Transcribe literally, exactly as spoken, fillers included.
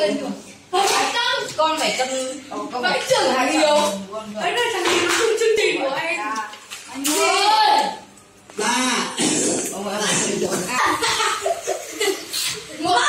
lên rồi. Con phải cân. Con phải trưởng hàng nhiều. Đấy là chẳng hiểu chương trình của em. Anh ơi. Ba. Một.